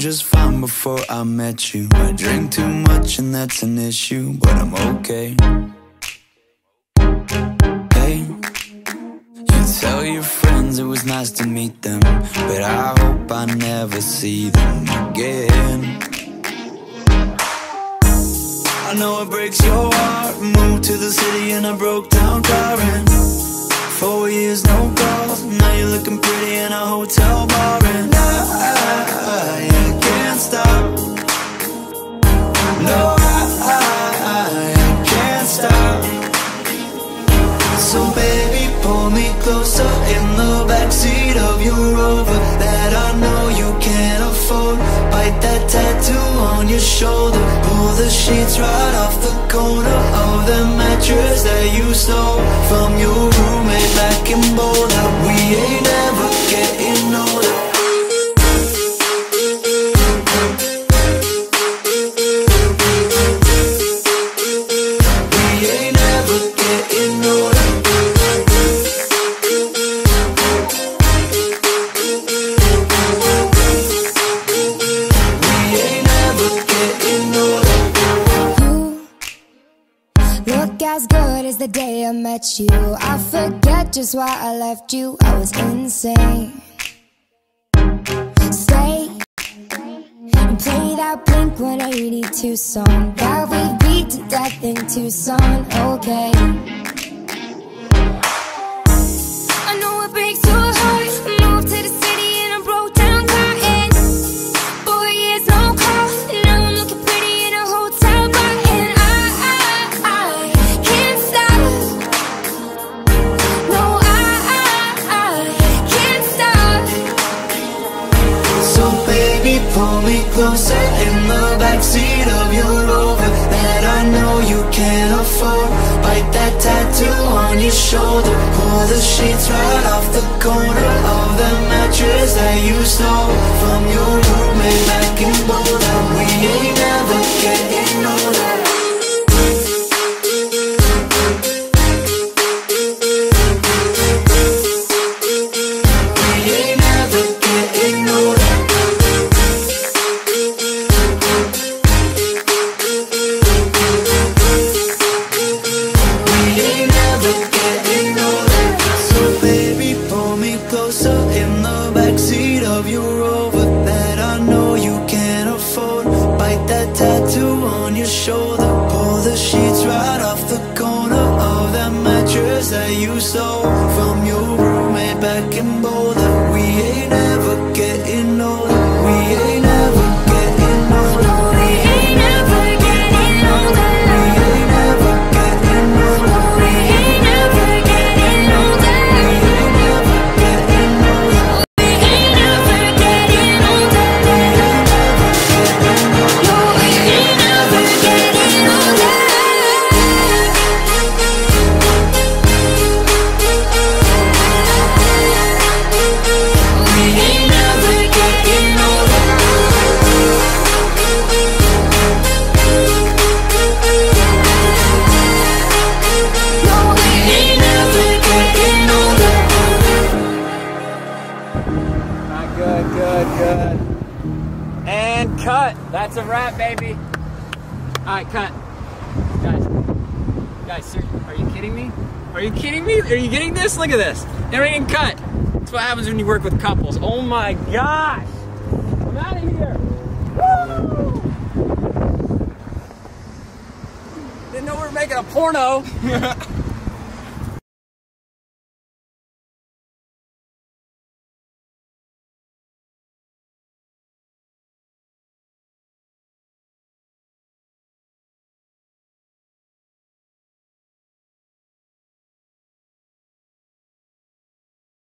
just fine before I met you. I drink too much and that's an issue, but I'm okay. Hey, you tell your friends it was nice to meet them, but I hope I never see them again. I know it breaks your heart. Moved to the city in a broke down car, and 4 years no calls. Now you're looking pretty in a hotel bar, and I can't stop. No, I can't stop. So baby, pull me closer in the backseat of your Rover that I know you can't afford. Bite that tattoo on your shoulder. Pull the sheets right off the corner of the mattress that you stole from your roommate back in Boulder. We ain't ever getting older. As good as the day I met you. I forget just why I left you. I was insane. Stay and play that Blink-182 song that we beat to death in Tucson. Okay, I know it breaks your heart. Moved to the city in a broke down car, and 4 years no call. Now I'm looking pretty in a hotel bar, and I can't stop. No, I can't stop. So baby, pull me closer in the backseat of your Rover that I know you can't afford. Bite that tattoo on your shoulder. Pull the sheets right off the corner of the mattress that you stole from your roommate back in Boulder. We ain't never getting older. Shoulder, pull the sheets right off the corner of that mattress that you stole from your roommate back in Boulder. We ain't ever getting older. We ain't ever getting older. We ain't ever getting older. We ain't ever getting older. We ain't ever getting older. We ain't ever getting older. We ain't ever getting older. We ain't ever getting older. We ain't ever getting older. Good. And cut. That's a wrap, baby. Alright, cut. Guys, seriously, are you kidding me? Are you kidding me? Are you getting this? Look at this. Everything cut. That's what happens when you work with couples. Oh my gosh. I'm out of here. Woo! Didn't know we were making a porno.